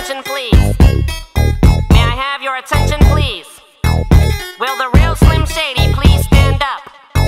attention, please? May I have your attention, please? Will the real Slim Shady please stand up?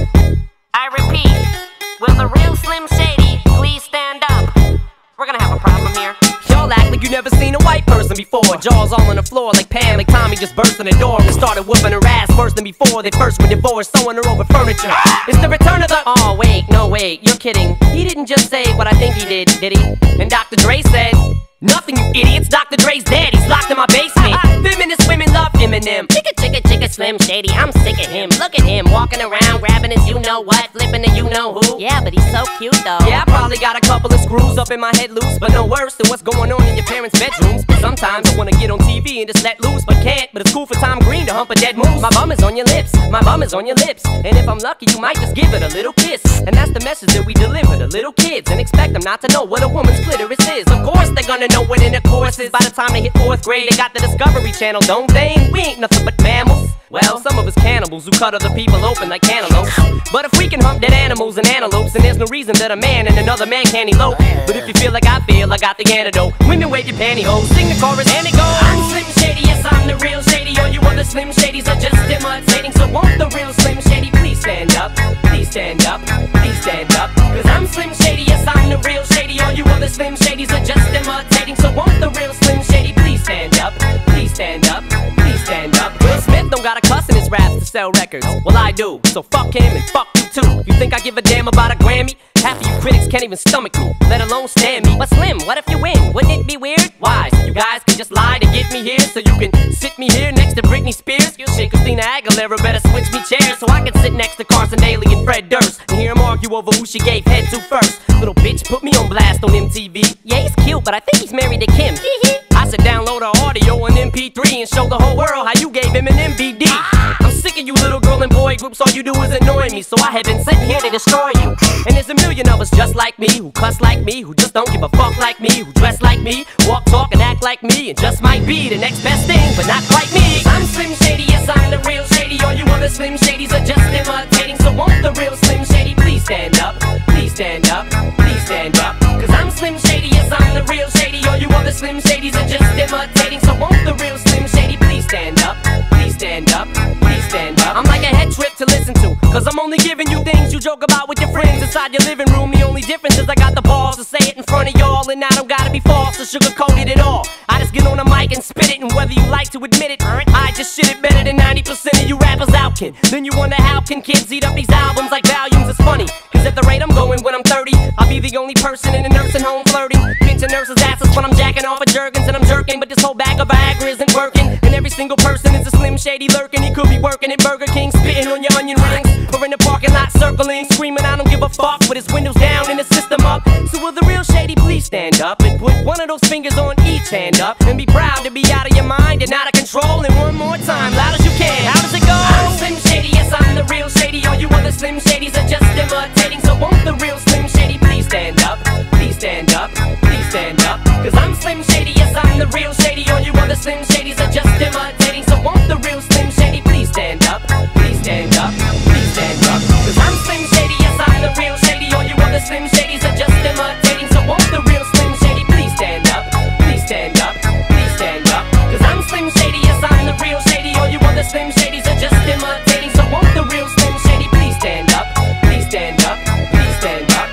I repeat, will the real Slim Shady please stand up? We're gonna have a problem here. Y'all act like you never seen a white person before. Jaws all on the floor like Pam, like Tommy just burst in the door and started whooping her ass worse than before. They first were divorced, sewing her over furniture. It's the return of the... Oh wait, no wait, you're kidding. He didn't just say what I think he did he? And Dr. Dre said, nothing, you idiots. Dr. Dre's dead, he's locked in my basement. Feminist women love Eminem. Chicka, chicka, chicka, Slim Shady, I'm sick of him. Look at him, walking around, grabbing his you-know-what, flipping the you-know-who. Yeah, but he's so cute, though. Yeah, I probably got a couple of screws up in my head loose, but no worse than what's going on in your parents' bedrooms. Sometimes I wanna get on TV and just let loose, but can't. But it's cool for Tom Green to hump a dead moose. My bum is on your lips, my bum is on your lips. And if I'm lucky, you might just give it a little kiss. And that's the message that we deliver to little kids, and expect them not to know what a woman's clitoris is. Of course they're gonna know what intercourse is. By the time they hit 4th grade, they got the Discovery Channel, don't they? We ain't nothing but mammals. Well, some of us cannibals who cut other people open like cantaloupes. But if we can hump dead animals and antelopes, then there's no reason that a man and another man can't elope. But if you feel like I feel, I got the antidote. Women wave your pantyhose, sing the chorus and it goes. I'm Slim Shady, yes I'm the real Shady. All you other Slim Shadys are just imitating. So won't the real Slim Shady please stand up? Please stand up, please stand up. Cause I'm Slim Shady, yes I'm the real Shady. All you other Slim Shadys are just imitating. So won't the real Slim Shady please stand up? Please stand up, please stand up. Will Smith don't got a cuss in his raps to sell records. Well I do, so fuck him and fuck you too. You think I give a damn about a Grammy? Half of you critics can't even stomach me, let alone stand me. But Slim, what if you win? Wouldn't it be weird? Why? So you guys can just lie to get me here, so you can sit me here next to Britney Spears? Shit, Christina Aguilera better switch me chairs, so I can sit next to Carson Daly and Fred Durst and hear them argue over who she gave head to first. Little bitch put me on blast on MTV. Yeah, he's cute, but I think he's married to Kim. I said download our audio on MP3 and show the whole world how you gave him an MVD. I'm sick of you little girl and boy groups, all you do is annoy me, so I have been sent here to destroy you. And there's a million of us just like me, who cuss like me, who just don't give a fuck like me, who dress like me, walk, talk, and act like me, and just might be the next best thing, but not quite me. I'm Slim Shady, yes I'm the real Shady. All you other Slim Shadys are just imitating. So won't the real Slim Shady please stand up? Please stand up, please stand up. Cause I'm Slim Shady, yes I'm the real Shady. All you other Slim Shadys are just imitating. So won't the real Slim Shady please stand up? Please stand up, please stand up. I'm like a head trip to listen to, cause I'm only giving you things you joke about with your friends inside your living room. The only difference is I got the balls to say it in front of y'all, and I don't gotta be false or sugarcoated at all. I just get on the mic and spit it, and whether you like to admit it, I just shit it better than 90% of you rappers out can. Then you wonder how can kids eat up these albums like volumes? It's funny, cause at the rate I'm going when I'm 30, I'll be the only person in a nursing home flirting, pinching nurses' asses when I'm jacking off at Jergens and I'm jerking. But this whole bag of Viagra isn't working, and every single person is a Slim Shady lurking. He could be working at Burger King, spitting on your onion rings, or in the parking lot circling, screaming I don't give a fuck with his windows down and the system up. So will the real Shady please stand up and put one of those fingers on each hand up and be proud to be out of your mind and out of control? And one more time, loud as you can, how does it go? I'm Slim Shady, yes I'm the real Shady. All you other Slim Shadys are just imitating. So won't the real Slim Shady please stand up? Please stand up, please stand up. Cause I'm Slim Shady, yes I'm the real Shady. All you other Slim Shadys are just imitating. So won't the real Slim Shady please stand up? Please stand up, please stand up. Cause I'm Slim Shady, yes I'm the real Shady. All you other Slim Shadys are just imitating. So won't the real Slim Shady please stand up? Please stand up, please stand up. Cause I'm Slim Shady, yes I'm the real Shady. All you other Slim Shadys are just imitating. So won't the real Slim Shady please stand up? Please stand up, please stand up.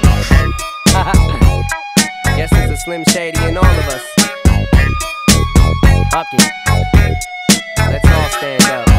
Guess there's a Slim Shady in all of us. Fuck it. Let's all stand up.